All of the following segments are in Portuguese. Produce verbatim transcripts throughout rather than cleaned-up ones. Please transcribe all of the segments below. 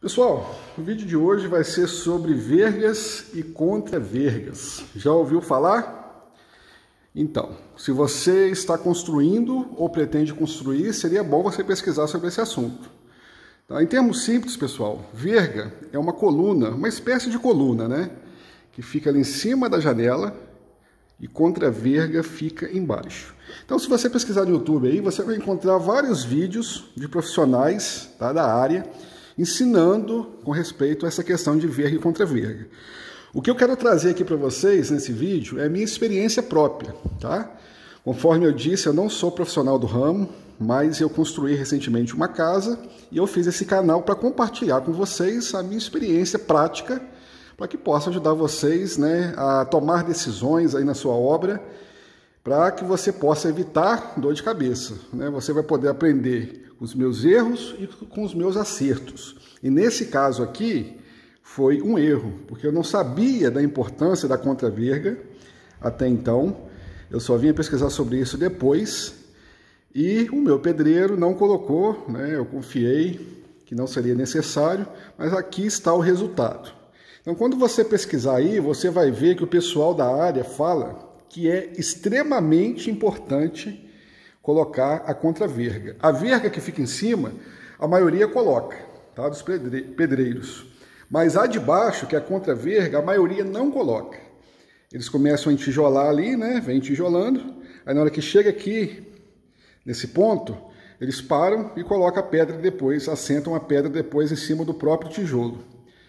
Pessoal, o vídeo de hoje vai ser sobre vergas e contra-vergas. Já ouviu falar? Então, se você está construindo ou pretende construir, seria bom você pesquisar sobre esse assunto. Tá? Em termos simples, pessoal, verga é uma coluna, uma espécie de coluna, né? Que fica ali em cima da janela e contra-verga fica embaixo. Então, se você pesquisar no YouTube aí, você vai encontrar vários vídeos de profissionais, tá, da área, ensinando com respeito a essa questão de verga e contra-verga. O que eu quero trazer aqui para vocês nesse vídeo é a minha experiência própria, tá? Conforme eu disse, eu não sou profissional do ramo, mas eu construí recentemente uma casa e eu fiz esse canal para compartilhar com vocês a minha experiência prática, para que possa ajudar vocês, né, a tomar decisões aí na sua obra, para que você possa evitar dor de cabeça, né? Você vai poder aprender com os meus erros e com os meus acertos. E nesse caso aqui, foi um erro, porque eu não sabia da importância da contra-verga até então. Eu só vinha pesquisar sobre isso depois. E o meu pedreiro não colocou, né? Eu confiei que não seria necessário, mas aqui está o resultado. Então, quando você pesquisar aí, você vai ver que o pessoal da área fala que é extremamente importante colocar a contra-verga. A verga que fica em cima, a maioria coloca, tá, dos pedreiros. Mas a de baixo, que é a contra-verga, a maioria não coloca. Eles começam a entijolar ali, né? Vem tijolando. Aí na hora que chega aqui, nesse ponto, eles param e colocam a pedra depois, assentam a pedra depois em cima do próprio tijolo.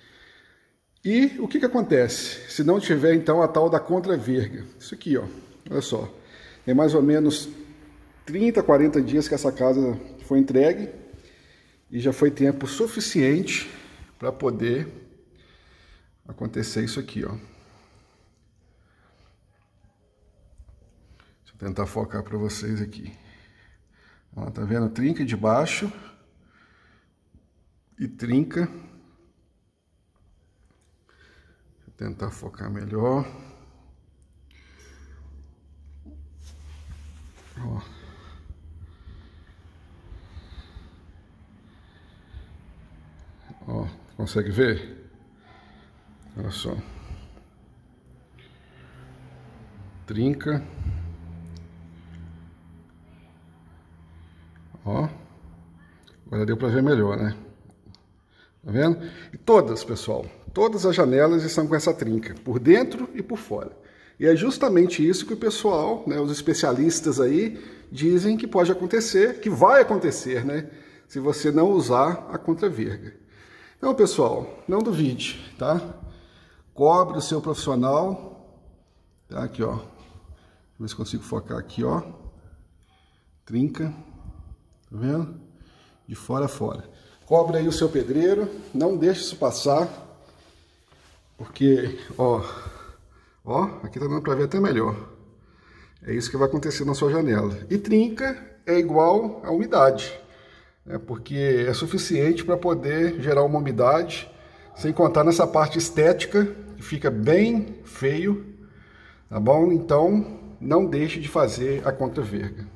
E o que que acontece se não tiver, então, a tal da contra-verga? Isso aqui, ó, olha só. Tem mais ou menos trinta, quarenta dias que essa casa foi entregue e já foi tempo suficiente para poder acontecer isso aqui, ó. Deixa eu tentar focar para vocês aqui. Ó, tá vendo? Trinca de baixo e trinca. Tentar focar melhor. Ó. Ó, consegue ver? Olha só. Trinca. Ó. Agora deu para ver melhor, né? Tá vendo? E todas, pessoal, todas as janelas estão com essa trinca, por dentro e por fora. E é justamente isso que o pessoal, né, os especialistas aí, dizem que pode acontecer, que vai acontecer, né, se você não usar a contra-verga. Então, pessoal, não duvide, tá? Cobre o seu profissional, tá? Aqui, ó. Deixa eu ver se consigo focar aqui, ó. Trinca, tá vendo? De fora a fora. Cobre aí o seu pedreiro, não deixe isso passar, porque, ó, ó, aqui tá dando para ver até melhor. É isso que vai acontecer na sua janela. E trinca é igual a umidade, né, porque é suficiente para poder gerar uma umidade, sem contar nessa parte estética, que fica bem feio, tá bom? Então, não deixe de fazer a contra-verga.